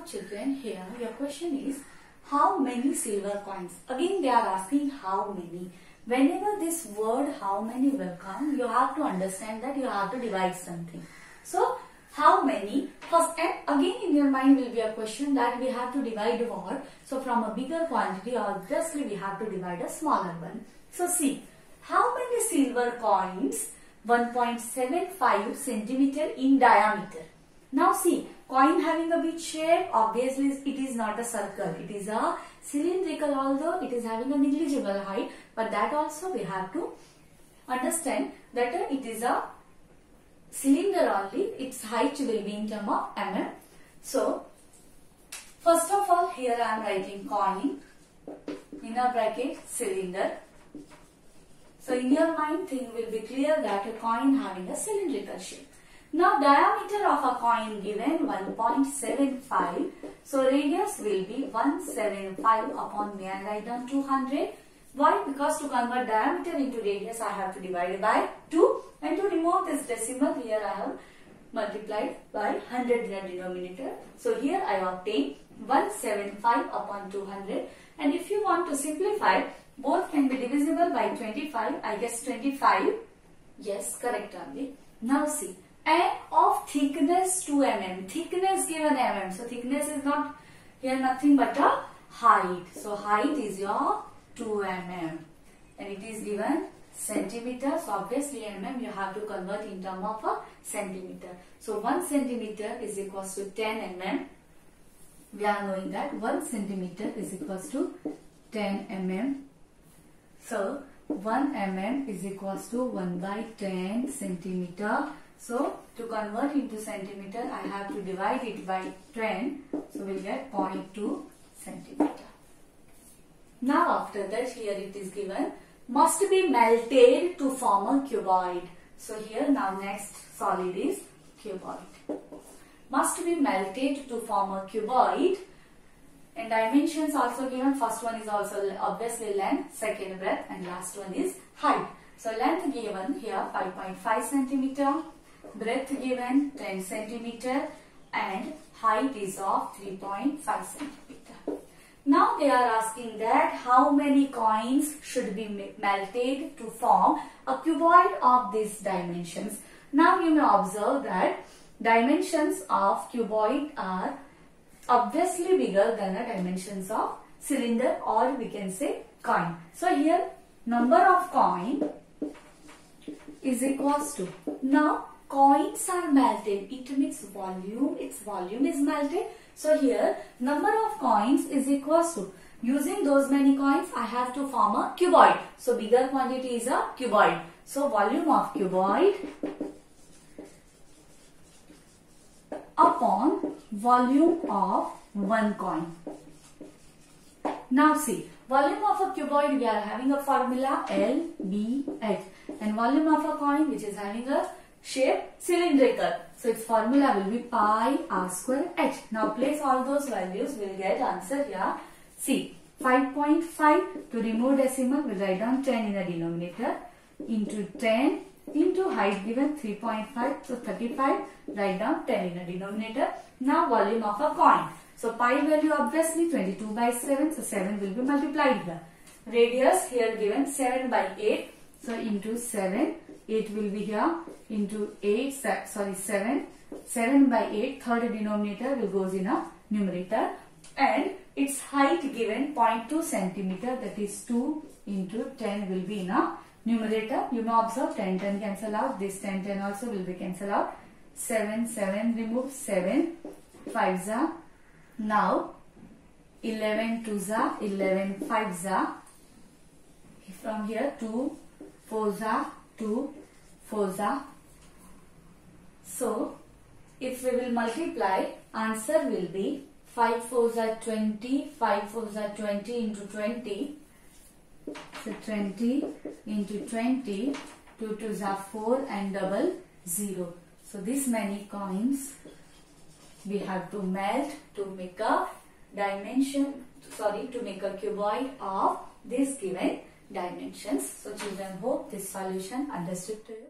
children, here your question is how many silver coins? Again they are asking how many. Whenever this word how many will come, you have to understand that you have to divide something. So how many? First, and again in your mind will be a question that we have to divide what? So from a bigger quantity, obviously we have to divide a smaller one. So see, how many silver coins? 1.75 centimeter in diameter. Now see, coin having a which shape? Obviously it is not a circle. It is a cylindrical, although it is having a negligible height. But that also we have to understand that it is a cylinder only. Its height will be in terms of mm. So first of all, here I am writing coin, inner bracket cylinder. So in your mind thing will be clear that a coin having a cylindrical shape. Now diameter of a coin given 1.75. So radius will be 175 upon, may I write down 200. Why? Because to convert diameter into radius I have to divide it by 2, and to remove this decimal here I have multiplied by 100 in the denominator. So here I obtain 175 upon 200, and if you want to simplify, both can be divisible by 25. I guess 25. Yes, correct only. Now see, and of thickness 2 mm. Thickness given mm. So thickness is not here nothing but a height. So height is your 2 mm. And it is given centimeter. So obviously mm you have to convert in terms of a centimeter. So 1 centimeter is equals to 10 mm. We are knowing that 1 centimeter is equals to 10 mm. So 1 mm is equals to 1 by 10 centimeter. So to convert into centimeter, I have to divide it by 10. So we'll get 0.2 centimeter. Now after that, here it is given, must be melted to form a cuboid. So here now next solid is cuboid. Must be melted to form a cuboid. And dimensions also given. First one is also obviously length, second breadth, and last one is height. So length given here 5.5 centimeter, breadth given 10 centimeter, and height is of 3.5 centimeter. Now they are asking that how many coins should be melted to form a cuboid of these dimensions. Now you may observe that dimensions of cuboid are obviously bigger than the dimensions of cylinder, or we can say coin. So here number of coin is equals to, now coins are melted, it means volume, its volume is melted. So here number of coins is equals to, using those many coins I have to form a cuboid. So bigger quantity is a cuboid. So volume of cuboid upon volume of one coin. Now see, volume of a cuboid we are having a formula LBH, and volume of a coin which is having a shape cylindrical. So its formula will be pi r square h. Now place all those values, we will get answer here. See, 5.5 to remove decimal, we will write down 10 in the denominator, into 10 into height given 3.5, so 35, write down 10 in the denominator. Now volume of a coin. So pi value obviously 22 by 7, so 7 will be multiplied here. Radius here given 7 by 8, so into 7, 8 will be here, into 8, sorry 7, 7 by 8, third denominator will goes in a numerator, and its height given 0.2 centimeter, that is 2 into 10 will be in a numerator. You may observe 10 cancel out, this 10 also will be cancel out, 7 remove, 7 5s are, now 11 2s are, 11 5s are, from here 2 4s are, 2 4s are. So if we will multiply, answer will be 5 4s are 20, 5 4s are 20 into 20. So 20 into 20, 2 2s are 4 and double 0. So this many coins we have to melt to make a dimension, to make a cuboid of this given dimensions. So children, hope this solution understood to you.